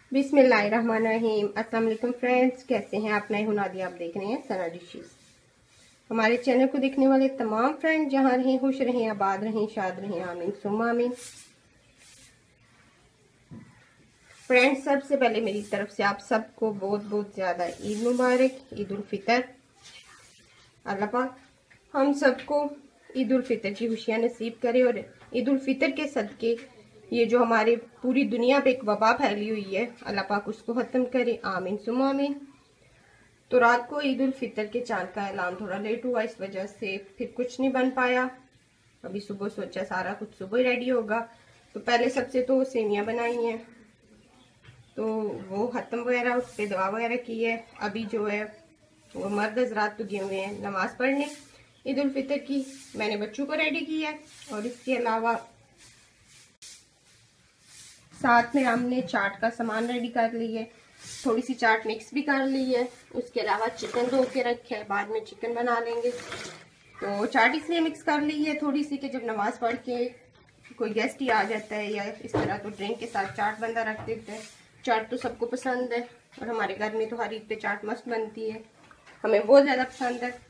बिस्मिल्लाहिर्रहमानिर्रहीम। अस्सलाम वालेकुम फ्रेंड्स, कैसे हैं आप? नए हुनादी आप देख रहे हैं सना डिशेस। हमारे चैनल को देखने वाले तमाम फ्रेंड जहां रहें खुश रहें, आबाद रहें, शाद रहें, आमीन सुम्मा आमीन। फ्रेंड्स, सबसे पहले मेरी तरफ से आप सबको बहुत बहुत ज़्यादा ईद मुबारक, ईद उल फितर। अल्लाह पाक हम सबको ईद उल फितर की खुशियाँ नसीब करे और ईद उल फितर के सदके ये जो हमारे पूरी दुनिया पे एक वबा फैली हुई है, अल्लाह पाक उसको ख़त्म करे, आमीन सुम्मा आमीन। तो रात को ईद उल फितर के चांद का ऐलान थोड़ा लेट हुआ, इस वजह से फिर कुछ नहीं बन पाया। अभी सुबह सोचा सारा कुछ सुबह ही रेडी होगा, तो पहले सबसे तो सेवियां बनाई हैं, तो वो ख़त्म वगैरह, उस पर दवा वगैरह की है। अभी जो है वो मर्द हजरात तो गए हुए हैं नमाज पढ़ने ईद उल फितर की। मैंने बच्चों को रेडी किया है और इसके अलावा साथ में हमने चाट का सामान रेडी कर ली है, थोड़ी सी चाट मिक्स भी कर ली है। उसके अलावा चिकन धो के रखे है, बाद में चिकन बना लेंगे। तो चाट इसलिए मिक्स कर ली है थोड़ी सी कि जब नमाज पढ़ के कोई गेस्ट ही आ जाता है या इस तरह, तो ड्रिंक के साथ चाट बंदा रख देता है। चाट तो सबको पसंद है और हमारे घर में तो हर ईद पे चाट मस्त बनती है, हमें बहुत ज़्यादा पसंद है।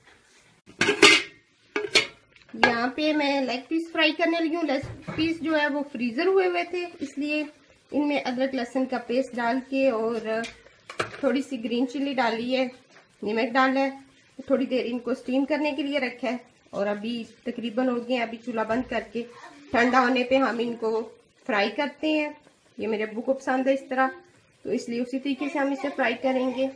यहाँ पे मैं लेग पीस फ्राई करने लगी हूँ। लेग पीस जो है वो फ्रीज़र हुए थे, इसलिए इनमें अदरक लहसुन का पेस्ट डाल के और थोड़ी सी ग्रीन चिल्ली डाली है, नमक डाला है, थोड़ी देर इनको स्टीम करने के लिए रखा है। और अभी तकरीबन हो गए, अभी चूल्हा बंद करके ठंडा होने पे हम इनको फ्राई करते हैं। ये मेरे अब्बू को पसंद है इस तरह, तो इसलिए उसी तरीके से हम इसे फ्राई करेंगे।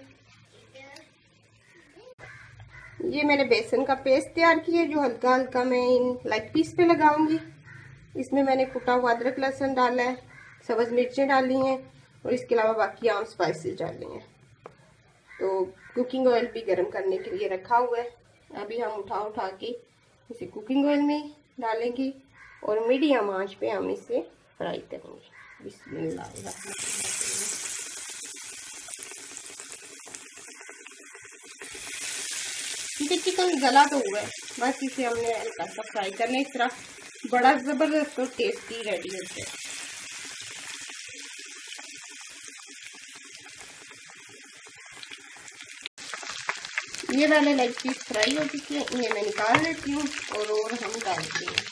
ये मैंने बेसन का पेस्ट तैयार किया जो हल्का हल्का मैं इन लेग पीस पे लगाऊंगी। इसमें मैंने कुटा हुआ अदरक लहसुन डाला है, सब्ज मिर्चें डाली हैं और इसके अलावा बाकी आम स्पाइसेस डाले हैं। तो कुकिंग ऑयल भी गर्म करने के लिए रखा हुआ है। अभी हम उठा के इसे कुकिंग ऑयल में डालेंगे और मीडियम आंच पे हम इसे फ्राई करेंगे। बिस्मिल्लाह। चिकन गला तो हुआ है, बस इसे हमने हल्का सा फ्राई करना है। इस तरह बड़ा जबरदस्त और टेस्टी रेडी होता है। ये वाले लेग पीस फ्राई हो चुके हैं, इन्हें मैं निकाल लेती हूँ और हम डालते हैं।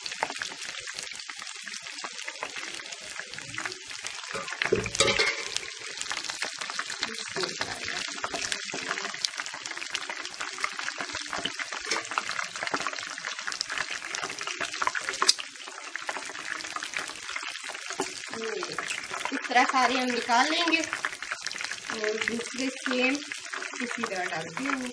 इस तरह सारे हम निकाल लेंगे और दूसरे सेम इसी तरह डालते होंगे।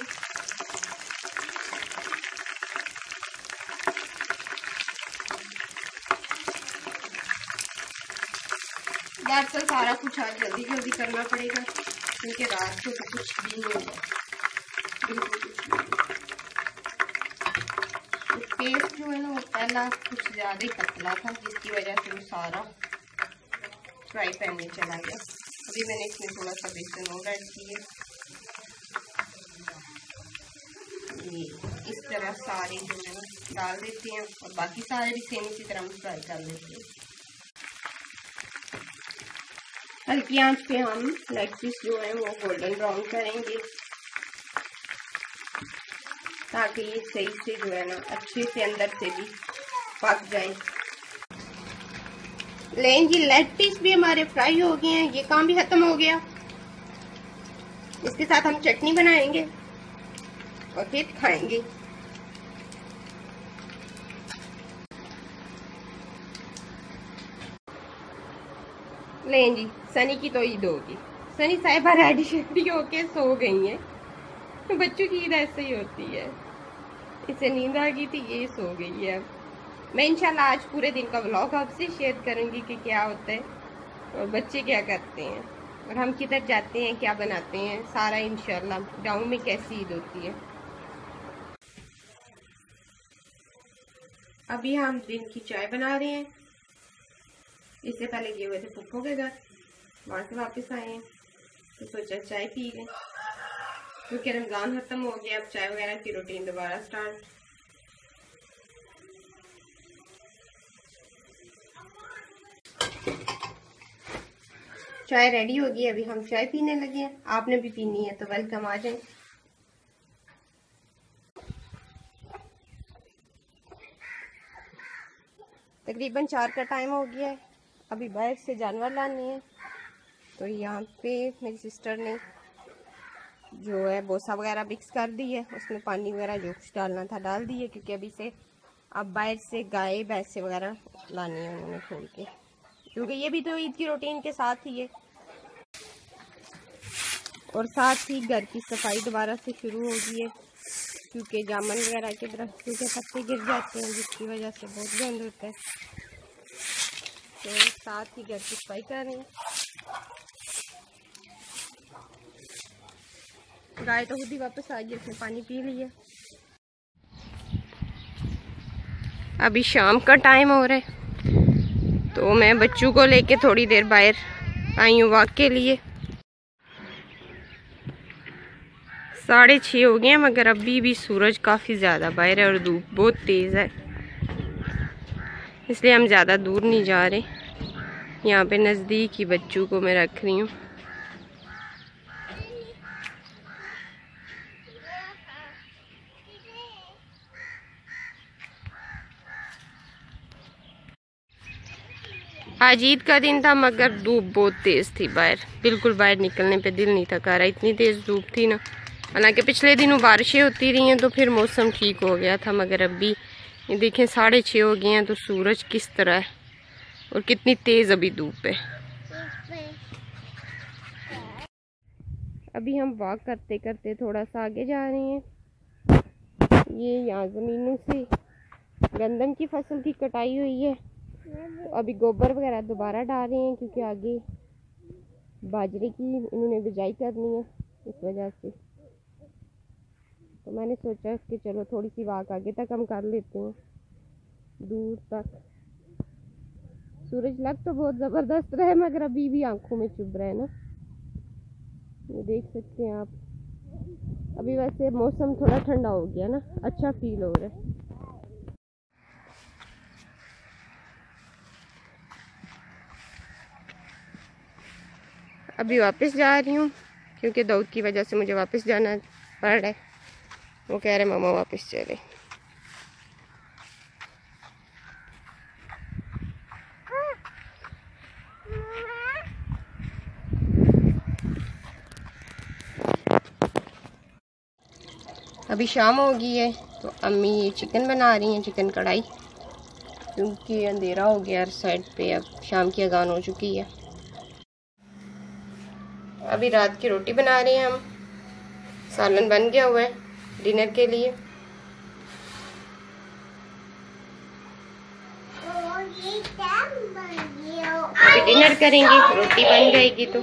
दरअसल सारा कुछ आज जल्दी जल्दी करना पड़ेगा क्योंकि रात को तो कुछ भी नहीं होगा, बिल्कुल कुछ नहीं। तो पेस्ट जो है ना वो पहला कुछ ज़्यादा ही पतला था, जिसकी वजह से वो सारा फ्राई पैन में चला गया। अभी मैंने इसमें थोड़ा सा बेसन और ऐड किया। ये इस तरह सारे जो है ना डाल देते हैं और बाकी सारे भी सेम इसी तरह हम फ्राई कर लेते हैं। हल्की आंच पे हम लेग पीस जो है वो गोल्डन ब्राउन करेंगे ताकि ये सही से जो है ना अच्छे से अंदर से भी पक जाए। लेकिन जी लेग पीस भी हमारे फ्राई हो गए हैं, ये काम भी खत्म हो गया। इसके साथ हम चटनी बनाएंगे और फिर खाएंगे। लें जी, सनी की तो ईद होगी। सनी साहिबा रेडी शेडी होके सो गई हैं। बच्चों की ईद ऐसे ही होती है, इसे नींद आ गई थी, ये सो गई है। मैं इंशाल्लाह आज पूरे दिन का व्लॉग आपसे शेयर करूंगी कि क्या होता है और बच्चे क्या करते हैं और हम किधर जाते हैं, क्या बनाते हैं, सारा इंशाल्लाह। गाँव में कैसी ईद होती है। अभी हम दिन की चाय बना रहे हैं। इससे पहले गए हुए थे पुप्पो के घर, वहां से वापस आए हैं तो सोचा चाय पी लें क्योंकि रमजान खत्म हो गया। अब चाय वगैरह की रूटीन दोबारा स्टार्ट। चाय रेडी हो गई है, अभी हम चाय पीने लगे हैं। आपने भी पीनी है तो वेलकम, आ जाए। तकरीबन 4 का टाइम हो गया है, अभी बाहर से जानवर लाने हैं। तो यहाँ पे मेरी सिस्टर ने जो है बोसा वगैरह मिक्स कर दी है, उसमें पानी वगैरह जो कुछ डालना था डाल दी है, क्योंकि अभी से अब बाहर से गाय भैंसे वगैरह लानी है उन्होंने खोल के, क्योंकि ये भी तो ईद की रूटीन के साथ ही है। और साथ ही घर की सफाई दोबारा से शुरू हो गई है, क्योंकि जामुन वगैरह के दरख्तों के पत्ते गिर जाते हैं, जिसकी वजह से बहुत गंद होता है। तो साथ ही घर की सफाई कर रही हैं। गाय तो खुद ही वापस आ गई, उसने पानी पी लिया। अभी शाम का टाइम हो रहा है, तो मैं बच्चों को लेके थोड़ी देर बाहर आई हूँ वॉक के लिए। 6:30 हो गए हैं, मगर अभी भी सूरज काफ़ी ज़्यादा बाहर है और धूप बहुत तेज़ है, इसलिए हम ज़्यादा दूर नहीं जा रहे। यहाँ पे नज़दीक ही बच्चों को मैं रख रही हूँ। आज ईद का दिन था, मगर धूप बहुत तेज़ थी बाहर, बिल्कुल बाहर निकलने पे दिल नहीं था कर रहा, इतनी तेज़ धूप थी ना। हालांकि पिछले दिनों बारिशें होती रही हैं तो फिर मौसम ठीक हो गया था, मगर अभी ये देखें 6:30 हो गए हैं तो सूरज किस तरह है और कितनी तेज़ अभी धूप है। अभी हम वॉक करते करते थोड़ा सा आगे जा रहे हैं। ये यहाँ ज़मीनों से गंदम की फसल की कटाई हुई है, तो अभी गोबर वगैरह दोबारा डाल रहे हैं, क्योंकि आगे बाजरे की इन्होंने बिजाई करनी है, इस वजह से। तो मैंने सोचा कि चलो थोड़ी सी वॉक आगे तक हम कर लेते हैं, दूर तक। सूरज लग तो बहुत ज़बरदस्त रहा है, मगर अभी भी आंखों में चुभ रहा है ना, ये देख सकते हैं आप। अभी वैसे मौसम थोड़ा ठंडा हो गया ना, अच्छा फील हो रहा है। अभी वापस जा रही हूँ, क्योंकि दाऊद की वजह से मुझे वापस जाना पड़ रहा है। वो कह रहे मामा वापस चले। अभी शाम हो गई है, तो अम्मी ये चिकन बना रही हैं, चिकन कढ़ाई, क्योंकि अंधेरा हो गया साइड पे, अब शाम की अजान हो चुकी है। अभी रात की रोटी बना रहे हैं हम, सालन बन गया हुआ है डिनर के लिए। अभी डिनर करेंगे, रोटी बन जाएगी तो।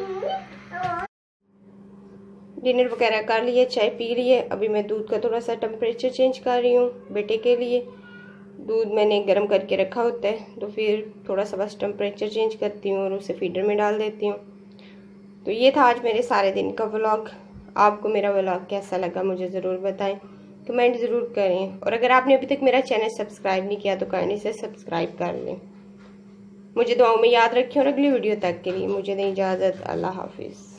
डिनर वगैरह कर लिए, चाय पी लिए। अभी मैं दूध का थोड़ा सा टेम्परेचर चेंज कर रही हूँ बेटे के लिए। दूध मैंने गर्म करके रखा होता है, तो फिर थोड़ा सा बस टेम्परेचर चेंज करती हूँ और उसे फीडर में डाल देती हूँ। तो ये था आज मेरे सारे दिन का व्लॉग। आपको मेरा व्लॉग कैसा लगा मुझे ज़रूर बताएं, कमेंट ज़रूर करें। और अगर आपने अभी तक मेरा चैनल सब्सक्राइब नहीं किया तो काइंडली से सब्सक्राइब कर लें। मुझे दुआओं में याद रखें और अगली वीडियो तक के लिए मुझे दें इजाज़त। अल्लाह हाफिज़।